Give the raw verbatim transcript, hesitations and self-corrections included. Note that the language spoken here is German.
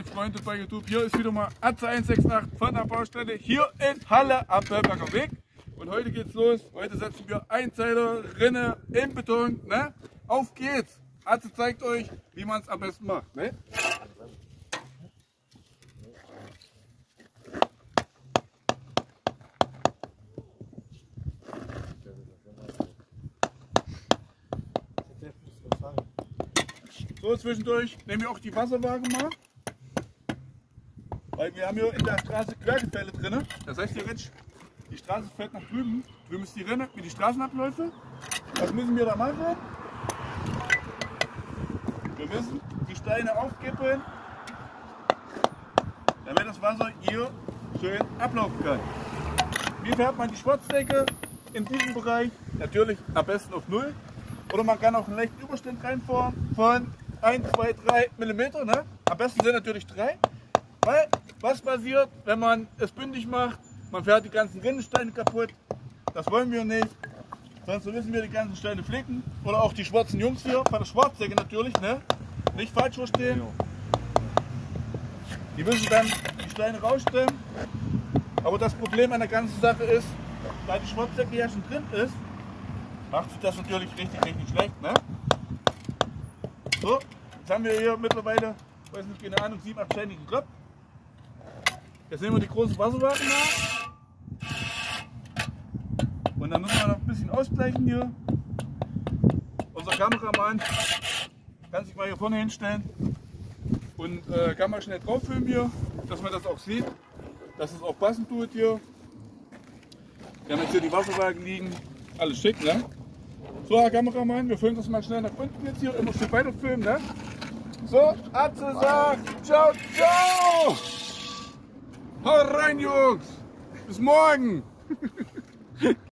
Freunde bei YouTube. Hier ist wieder mal Atze eins sechs acht von der Baustelle hier in Halle am Bellberger Weg. Und heute geht's los. Heute setzen wir Einzeiler, Rinne im Beton. Ne? Auf geht's! Atze zeigt euch, wie man es am besten macht. Ne? So, zwischendurch nehmen wir auch die Wasserwaage mal. Weil wir haben hier in der Straße Quergefälle drin. Das heißt, theoretisch, die Straße fällt nach drüben. Drüben ist die Rinne mit die Straßenabläufe. Was müssen wir da machen? Wir müssen die Steine aufkippen, damit das Wasser hier schön ablaufen kann. Wie fährt man die Schwarzdecke in diesem Bereich? Natürlich am besten auf null. Oder man kann auch einen leichten Überstand reinfahren von eins, zwei, drei Millimeter. Ne? Am besten sind natürlich drei. Weil was passiert, wenn man es bündig macht? Man fährt die ganzen Rinnensteine kaputt. Das wollen wir nicht. Sonst müssen wir die ganzen Steine flicken. Oder auch die schwarzen Jungs hier, bei der Schwarzdecke natürlich. Ne? Nicht falsch verstehen. Die müssen dann die Steine rausstellen. Aber das Problem an der ganzen Sache ist, da die Schwarzdecke ja schon drin ist, macht sich das natürlich richtig, richtig schlecht. Ne? So, jetzt haben wir hier mittlerweile, weiß nicht, keine Ahnung, sieben, acht Steine gekloppt. Jetzt nehmen wir die große Wasserwaage nach. Und dann müssen wir noch ein bisschen ausgleichen hier. Unser Kameramann kann sich mal hier vorne hinstellen und äh, kann mal schnell drauf filmen hier, dass man das auch sieht, dass es auch passen tut hier. Wir haben jetzt hier die Wasserwaage liegen, alles schick, ne? So, Herr Kameramann, wir filmen das mal schnell nach unten jetzt hier, immer ein Stück weiter filmen, ne? So, Atze sagt, ciao, ciao! Hau rein, Jungs! Bis morgen!